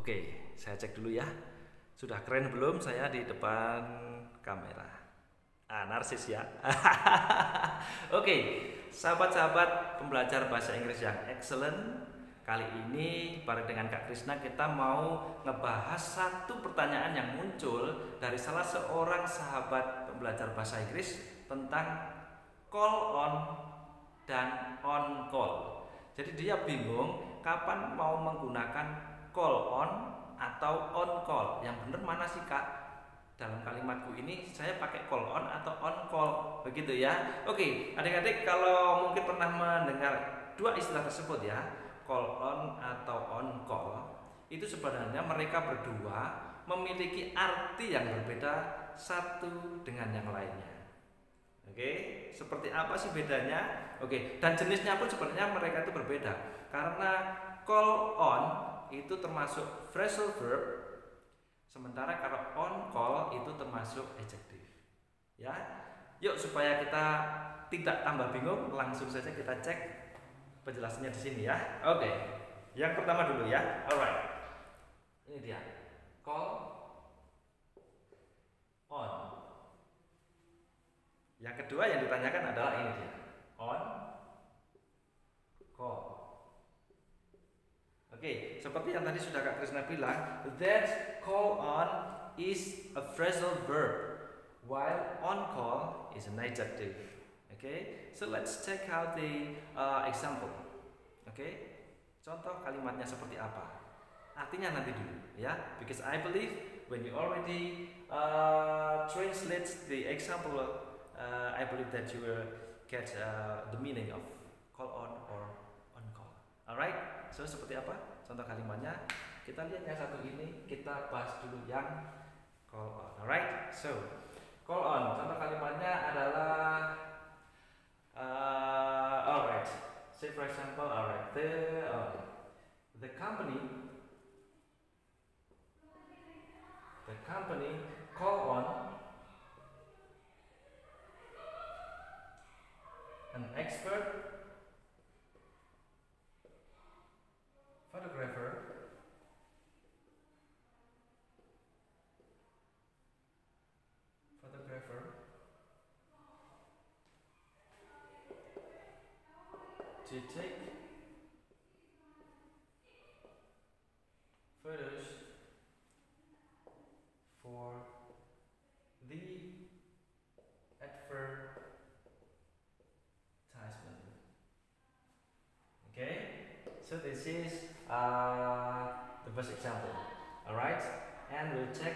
Oke, saya cek dulu ya. Sudah keren belum saya di depan kamera? Narsis ya. Oke, sahabat-sahabat pembelajar bahasa Inggris yang excellent. Kali ini bareng dengan Kak Krisna kita mau ngebahas satu pertanyaan yang muncul dari salah seorang sahabat pembelajar bahasa Inggris tentang call on dan on call. Jadi dia bingung kapan mau menggunakan call on atau on call. Yang benar mana sih Kak? Dalam kalimatku ini saya pakai call on atau on call, begitu ya. Oke, adik-adik kalau mungkin pernah mendengar dua istilah tersebut ya, call on atau on call, itu sebenarnya mereka berdua memiliki arti yang berbeda satu dengan yang lainnya. Oke, seperti apa sih bedanya? Oke, dan jenisnya pun sebenarnya mereka itu berbeda. Karena call on itu termasuk phrasal verb, sementara kalau on call itu termasuk adjective. Ya, yuk supaya kita tidak tambah bingung, langsung saja kita cek penjelasannya di sini ya. Oke, yang pertama dulu ya. Alright, ini dia call on. Yang kedua yang ditanyakan adalah ini dia on call. Oke, seperti yang tadi sudah Kak Krisna bilang, that call on is a phrasal verb, while on call is an adjective. Okay, so let's check out the example. Okay, contoh kalimatnya seperti apa? Artinya nanti dulu, ya. Because I believe when you already translate the example, I believe that you will get the meaning of call on or on call. Alright. So seperti apa contoh kalimatnya? Kita lihat yang satu ini, kita bahas dulu yang call on. Alright, so call on, contoh kalimatnya adalah alright. Say for example, alright, the company call on an expert photographer to take photos for the advertisement. Okay, so this is the first example. Alright, and we'll check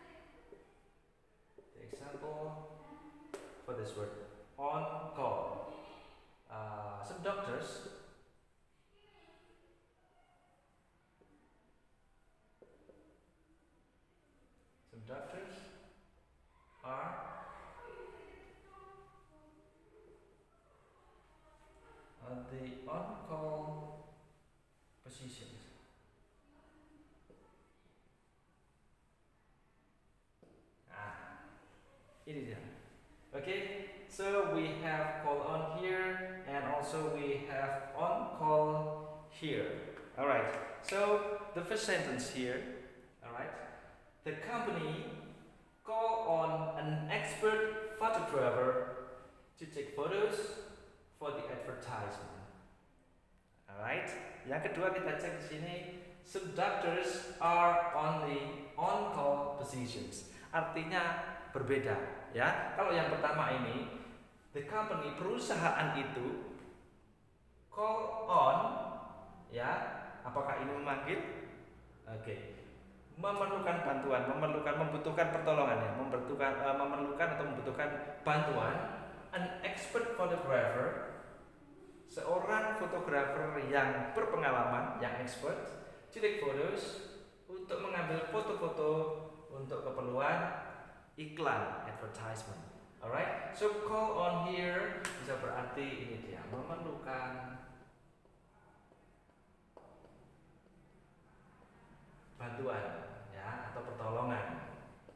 the example for this word on call. Some doctors are the on call positions. Ini dia. Okay, so we have call on here and also we have on call here. Alright, so the first sentence here, alright, the company call on an expert photographer to take photos for the advertisement. Alright, yang kedua kita cek di sini, some doctors are on the on call positions. Artinya berbeda ya. Kalau yang pertama ini, the company, perusahaan itu call on ya, apakah ini memanggil? Oke. Memerlukan bantuan, membutuhkan pertolongan ya, memerlukan atau membutuhkan bantuan an expert photographer, seorang fotografer yang berpengalaman, yang expert, to take photos, untuk mengambil foto-foto untuk keperluan iklan, advertisement. Alright, so call on here bisa berarti ini dia, memerlukan bantuan ya, atau pertolongan.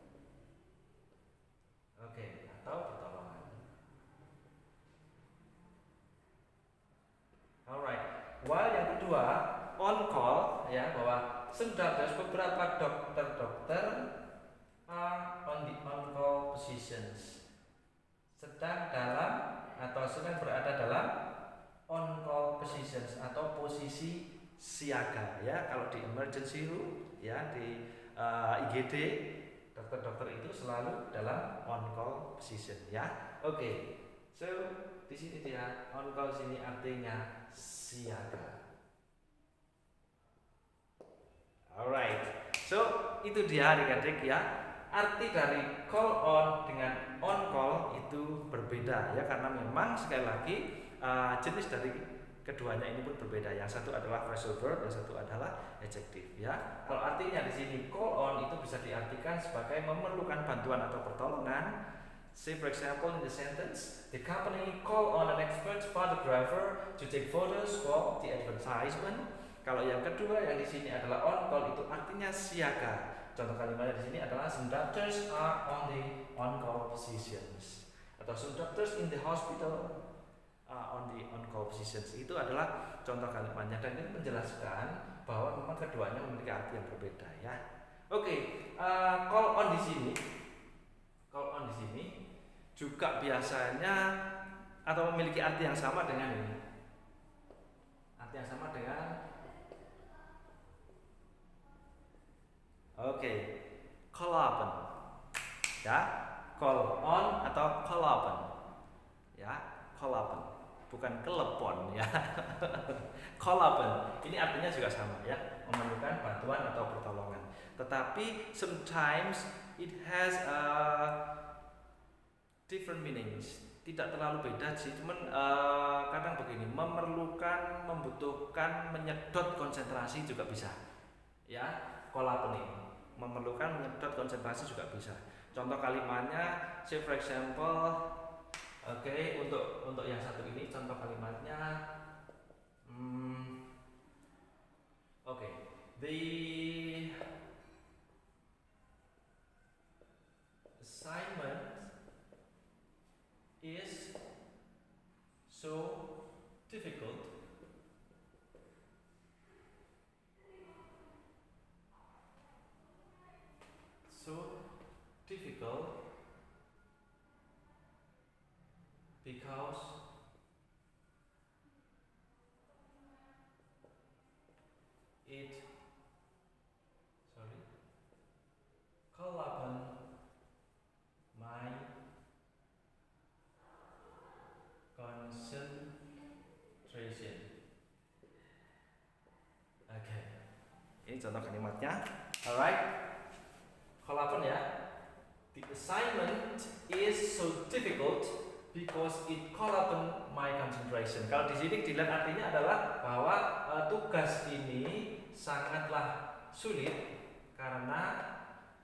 Oke, atau pertolongan. Alright, while yang kedua on call ya, bahwa sometimes beberapa dokter are on the on-call positions, sedang berada dalam on-call positions atau posisi siaga ya. Kalau di emergency room ya, di IGD, dokter-dokter itu selalu dalam on-call position ya. Oke. So di sini dia on-call, sini artinya siaga. Alright. So itu dia adik-adik ya. Arti dari call on dengan on call itu berbeda ya, karena memang sekali lagi jenis dari keduanya ini pun berbeda. Yang satu adalah phrasal verb, yang satu adalah adjective ya. Kalau artinya di sini call on itu bisa diartikan sebagai memerlukan bantuan atau pertolongan. Say for example in the sentence, the company call on an expert photographer to take photos for the advertisement. Kalau yang kedua yang di sini adalah on call, itu artinya siaga. Contoh kalimatnya di sini adalah some doctors are on the on call positions, atau some doctors in the hospital are on the on call positions. Itu adalah contoh kalimatnya, dan ini menjelaskan bahwa memang keduanya memiliki arti yang berbeda ya. Oke, call on di sini juga biasanya atau memiliki arti yang sama dengan ini. Arti yang sama dengan call open ya, call on atau call open ya, call open bukan telepon ya. Call open ini artinya juga sama ya, memerlukan bantuan atau pertolongan, tetapi sometimes it has different meanings, tidak terlalu beda sih, cuman kadang begini, membutuhkan menyedot konsentrasi juga bisa ya. Call open ini memerlukan menyedot konsentrasi juga bisa. Contoh kalimatnya, say for example, untuk yang satu ini contoh kalimatnya, the assignment is so difficult because it call upon my concentration. Ini contoh kalimatnya. Alright, call upon ya. The assignment is so difficult because it call upon my concentration. Kalau di sini dilihat artinya adalah bahwa tugas ini sangatlah sulit karena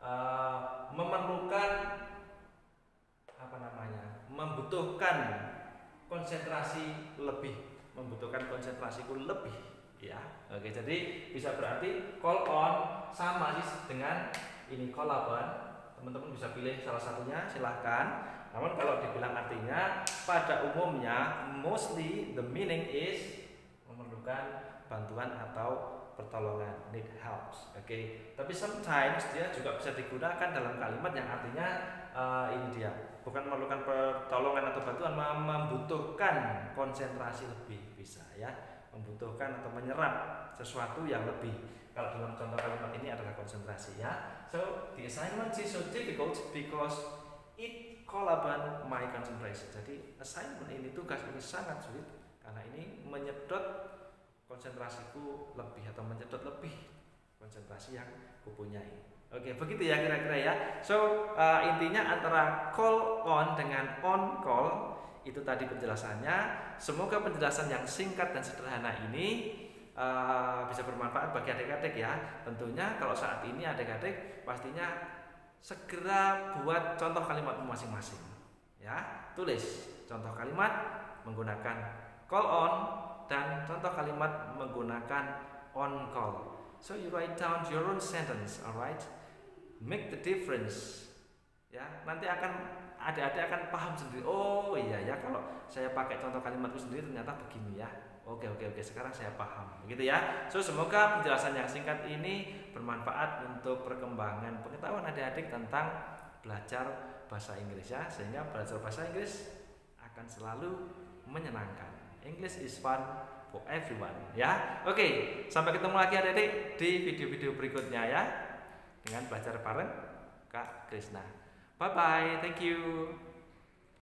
membutuhkan konsentrasi lebih, membutuhkan konsentrasiku lebih ya. Oke, jadi bisa berarti call on sama sih dengan ini call upon. Teman-teman bisa pilih salah satunya, silahkan. Namun kalau dibilang artinya pada umumnya mostly the meaning is memerlukan bantuan atau pertolongan, need helps. Tapi sometimes dia juga bisa digunakan dalam kalimat yang artinya ini dia, bukan memerlukan pertolongan atau bantuan, membutuhkan konsentrasi lebih, bisa ya, membutuhkan atau menyerap sesuatu yang lebih. Kalau dalam contoh kalimat ini adalah konsentrasi ya. So the assignment is so difficult because it call upon my concentration. Jadi assignment ini, tugas ini sangat sulit karena ini menyedot konsentrasiku lebih atau menyedot lebih konsentrasi yang kupunyai. Oke, begitu ya kira-kira ya. So intinya antara call on dengan on call itu tadi penjelasannya. Semoga penjelasan yang singkat dan sederhana ini bisa bermanfaat bagi adik-adik ya. Tentunya kalau saat ini adik-adik pastinya segera buat contoh kalimatmu masing-masing ya. Tulis contoh kalimat menggunakan call on dan contoh kalimat menggunakan on call. So you write down your own sentence, alright? Make the difference ya. Nanti adik-adik akan paham sendiri. Oh iya ya, kalau saya pakai contoh kalimatku sendiri ternyata begini ya. Oke, sekarang saya paham. Begitu ya. So, semoga penjelasan yang singkat ini bermanfaat untuk perkembangan pengetahuan adik-adik tentang belajar bahasa Inggris ya. Sehingga belajar bahasa Inggris akan selalu menyenangkan. English is fun for everyone ya. Oke, sampai ketemu lagi adik-adik di video-video berikutnya ya. Dengan belajar bareng Kak Krisna. Bye bye, thank you.